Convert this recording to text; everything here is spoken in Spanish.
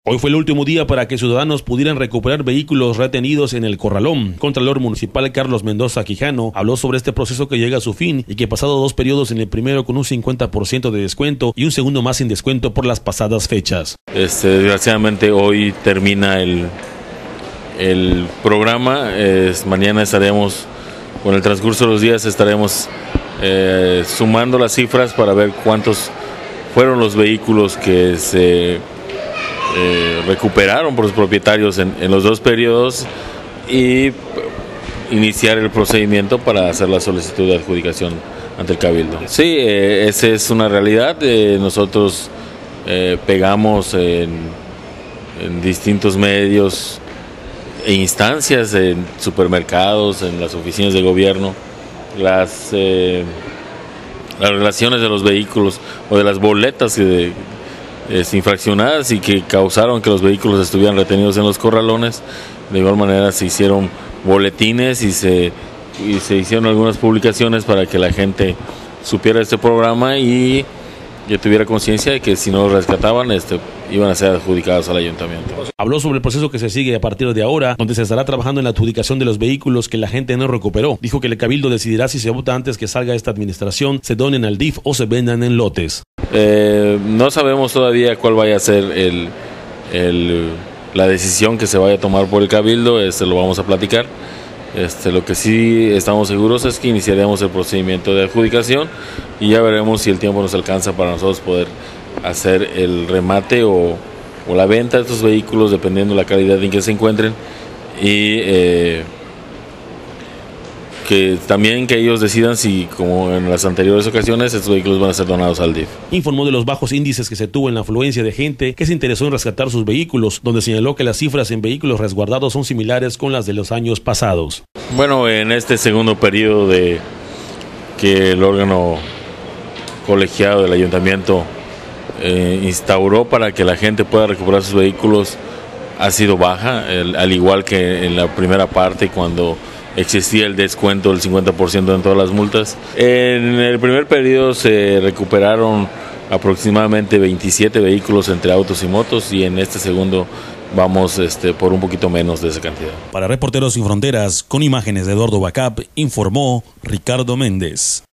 Hoy fue el último día para que ciudadanos pudieran recuperar vehículos retenidos en el Corralón. Contralor Municipal Carlos Mendoza Quijano habló sobre este proceso que llega a su fin y que pasado 2 periodos, en el primero con un 50% de descuento y un segundo más sin descuento por las pasadas fechas. Desgraciadamente hoy termina el programa. Mañana estaremos, con el transcurso de los días, estaremos sumando las cifras para ver cuántos fueron los vehículos que se recuperaron por los propietarios en los 2 periodos y iniciar el procedimiento para hacer la solicitud de adjudicación ante el Cabildo. Sí, esa es una realidad. Nosotros pegamos en distintos medios e instancias, en supermercados, en las oficinas de gobierno, las relaciones de los vehículos o de las boletas infraccionadas y que causaron que los vehículos estuvieran retenidos en los corralones. De igual manera se hicieron boletines y se hicieron algunas publicaciones para que la gente supiera este programa y que tuviera conciencia de que si no lo rescataban iban a ser adjudicados al ayuntamiento. Habló sobre el proceso que se sigue a partir de ahora, donde se estará trabajando en la adjudicación de los vehículos que la gente no recuperó. Dijo que el Cabildo decidirá si se vota antes que salga esta administración, se donen al DIF o se vendan en lotes. No sabemos todavía cuál vaya a ser la decisión que se vaya a tomar por el Cabildo. Lo vamos a platicar. Lo que sí estamos seguros es que iniciaremos el procedimiento de adjudicación y ya veremos si el tiempo nos alcanza para nosotros poder hacer el remate o la venta de estos vehículos, dependiendo de la calidad en que se encuentren, y que también que ellos decidan si, como en las anteriores ocasiones, estos vehículos van a ser donados al DIF. Informó de los bajos índices que se tuvo en la afluencia de gente que se interesó en rescatar sus vehículos, donde señaló que las cifras en vehículos resguardados son similares con las de los años pasados. Bueno, en este segundo periodo de que el órgano colegiado del ayuntamiento instauró para que la gente pueda recuperar sus vehículos, ha sido baja, al igual que en la primera parte, cuando existía el descuento del 50% en todas las multas. En el primer periodo se recuperaron aproximadamente 27 vehículos entre autos y motos, y en este segundo vamos por un poquito menos de esa cantidad. Para Reporteros Sin Fronteras, con imágenes de Eduardo Bacap, informó Ricardo Méndez.